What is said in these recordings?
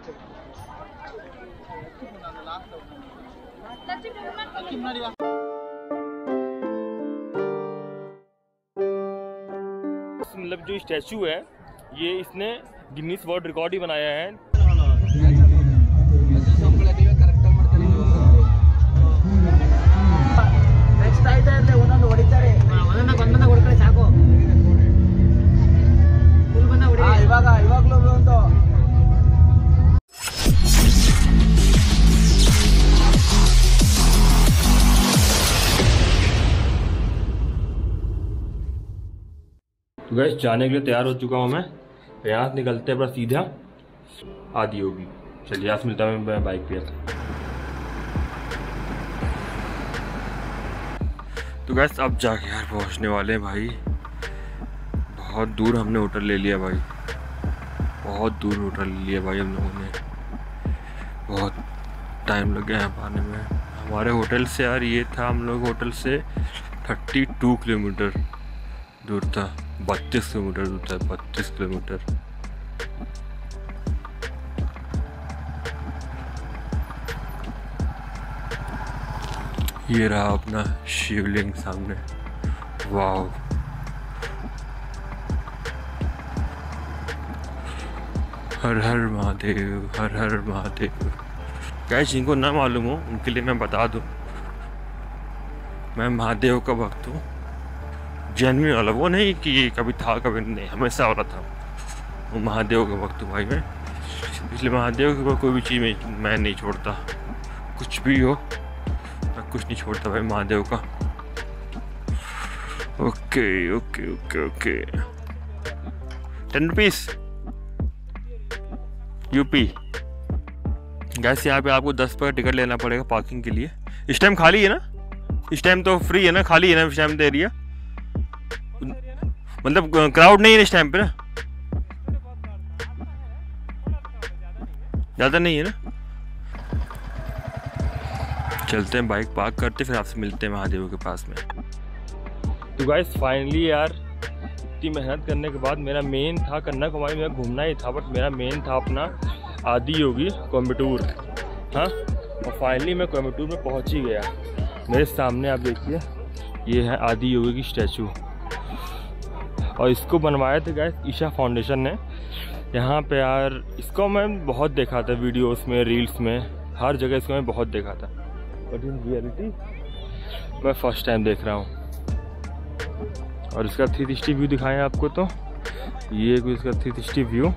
मतलब जो स्टैचू है ये इसने गिनीज वर्ल्ड रिकॉर्ड ही बनाया है। तो गैस जाने के लिए तैयार हो चुका हूँ मैं। यहाँ निकलते हैं बस सीधा आदि योगी। चलिए यहाँ से मिलता हूँ मैं बाइक पे। तो गैस अब जाके यार पहुँचने वाले हैं भाई। बहुत दूर हमने होटल ले लिया भाई, बहुत दूर होटल ले लिया भाई हम लोगों ने। बहुत टाइम लग गया यहाँ पाने में। हमारे होटल से यार ये था, हम लोग होटल से 32 किलोमीटर दूर था, 32 किलोमीटर दूर था, 32 किलोमीटर। ये रहा अपना शिवलिंग सामने। वाह, हर हर महादेव, हर हर महादेव। गाइस जिनको ना मालूम हो उनके लिए मैं बता दूं, मैं महादेव का भक्त हूँ, जेन्युइन वाला। वो नहीं कि कभी था कभी नहीं, हमेशा वाला था। वो महादेव का भक्त हूँ भाई मैं, इसलिए महादेव के कोई भी चीज़ में मैं नहीं छोड़ता। कुछ भी हो मैं कुछ नहीं छोड़ता भाई महादेव का। Okay okay okay okay 10 rupees UPI. Guys यहाँ पे आपको 10 रुपये टिकट लेना पड़ेगा पार्किंग के लिए। इस टाइम खाली है ना, इस टाइम तो फ्री है ना, खाली है ना इस टाइम तो एरिया, मतलब क्राउड नहीं है इस टाइम पे ना, ज़्यादा नहीं है ना। चलते हैं, बाइक पार्क करते फिर आपसे मिलते हैं महादेव के पास में। तो गाइस फाइनली यार इतनी मेहनत करने के बाद मेरा मेन था कन्याकुमारी में घूमना ही था, बट मेरा मेन था अपना आदि योगी कोयम्बटूर। हाँ, और फाइनली मैं कोयम्बटूर में पहुंच ही गया। मेरे सामने आप देखिए ये है आदि योगी की स्टैचू, और इसको बनवाए थे गाइस ईशा फाउंडेशन ने। यहाँ पे यार इसको मैं बहुत देखा था वीडियोस में, रील्स में, हर जगह इसको मैं बहुत देखा था, बट इन रियलिटी मैं फर्स्ट टाइम देख रहा हूँ। और इसका 360 व्यू दिखाएं आपको, तो ये कोई इसका 360 व्यू।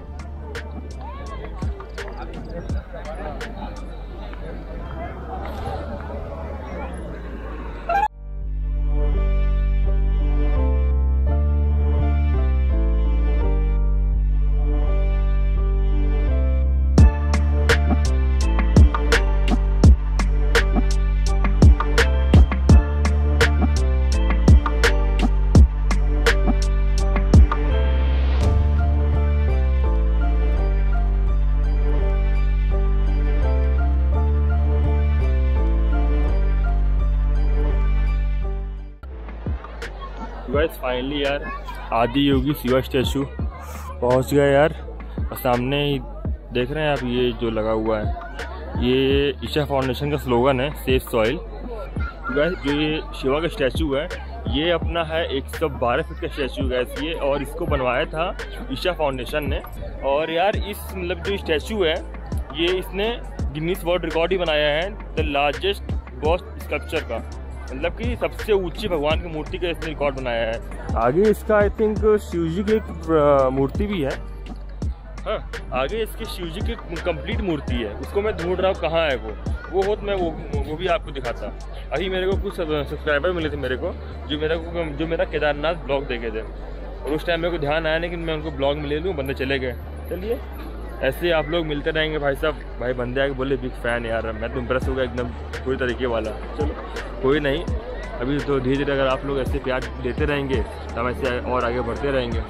गाइस फाइनली यार आदि योगी शिवा स्टैचू पहुंच गया यार। और सामने ही देख रहे हैं आप ये जो लगा हुआ है, ये ईशा फाउंडेशन का स्लोगन है, सेफ सॉइल। गाइस जो ये शिवा का स्टैचू है ये अपना है 112 फीट का स्टैचू गैस ये, और इसको बनवाया था ईशा फाउंडेशन ने। और यार इस मतलब जो स्टैचू है ये इसने गिनीज वर्ल्ड रिकॉर्ड ही बनाया है, द लार्जेस्ट गॉस्ट स्कल्पचर का, मतलब कि सबसे ऊंची भगवान की मूर्ति का इसने रिकॉर्ड बनाया है। आगे इसका आई थिंक शिव जी की एक मूर्ति भी है। हाँ, आगे इसकी शिव जी की कंप्लीट मूर्ति है, उसको मैं ढूंढ रहा हूँ कहाँ है वो हो तो मैं वो भी आपको दिखाता। अभी मेरे को कुछ सब्सक्राइबर मिले थे मेरे को, जो मेरा केदारनाथ ब्लॉग देखे थे, और उस टाइम मेरे को ध्यान आया नहीं कि मैं उनको ब्लॉग में ले लूँ, बंदे चले गए। चलिए ऐसे आप लोग मिलते रहेंगे भाई साहब। भाई बंदे आके बोले बिग फ़ैन यार, मैं तो इम्प्रेस हो गया एकदम पूरी तरीके वाला। चलो कोई नहीं, अभी तो धीरे धीरे अगर आप लोग ऐसे प्यार देते रहेंगे तो हम ऐसे और आगे बढ़ते रहेंगे।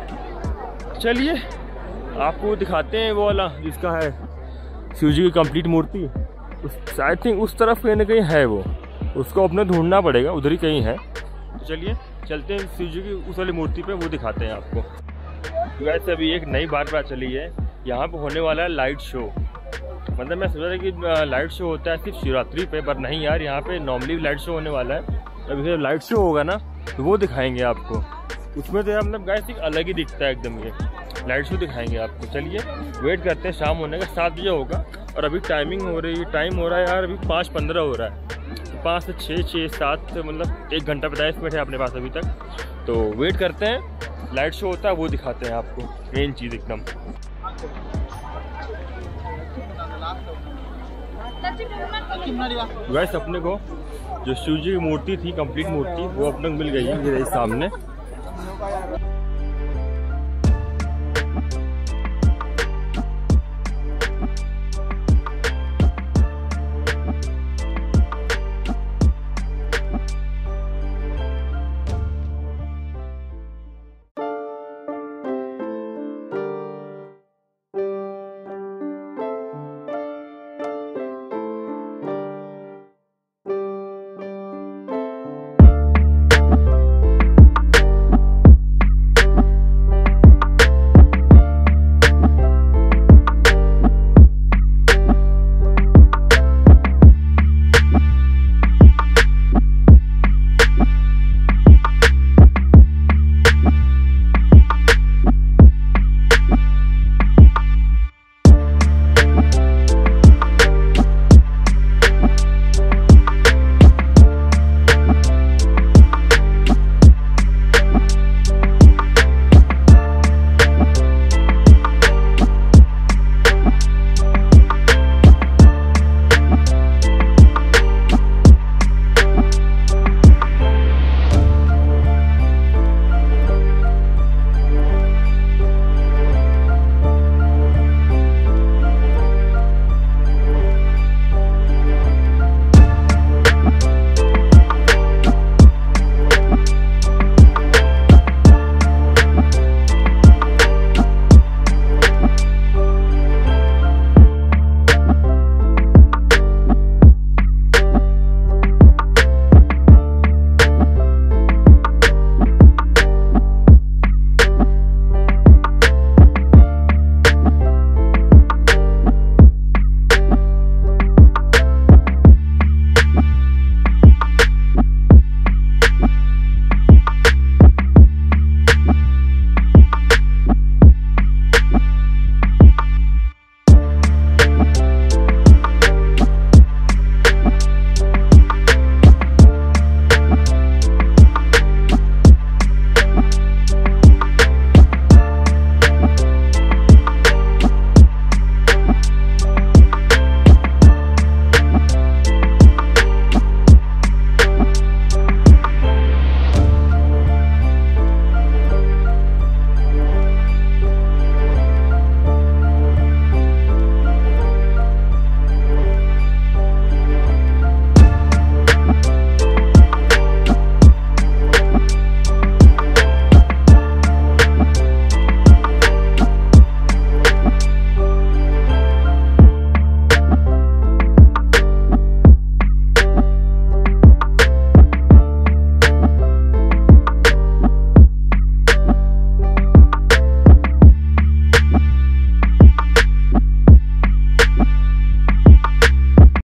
चलिए आपको दिखाते हैं वो वाला जिसका है शिव जी की कंप्लीट मूर्ति। आई थिंक उस तरफ कहीं ना कहीं है वो, उसको अपने ढूंढना पड़ेगा, उधर ही कहीं है। तो चलिए चलते हैं शिव जी की उस वाली मूर्ति पे, वो दिखाते हैं आपको। वैसे अभी एक नई बात चली है, यहाँ पे होने वाला है लाइट शो। मतलब मैं सोच रहा था कि लाइट शो होता है सिर्फ शिवरात्रि पे, पर नहीं यार, यहाँ पे नॉर्मली लाइट शो होने वाला है। अभी जब लाइट शो होगा ना तो वो दिखाएंगे आपको। उसमें तो यार मतलब गाइस एक अलग ही दिखता है एकदम। ये लाइट शो दिखाएंगे आपको। चलिए वेट करते हैं, शाम होने का 7 बजे होगा और अभी टाइमिंग हो रही है, टाइम हो रहा है यार अभी 5:15 हो रहा है। तो 5 से 6, 6, 7 मतलब 1 घंटा 45 मिनट है अपने पास अभी तक। तो वेट करते हैं, लाइट शो होता है वो दिखाते हैं आपको, मेन चीज़ एकदम। गाइस अपने को जो शिव जी की मूर्ति थी, कंप्लीट मूर्ति, वो अपने को मिल गई है। ये सामने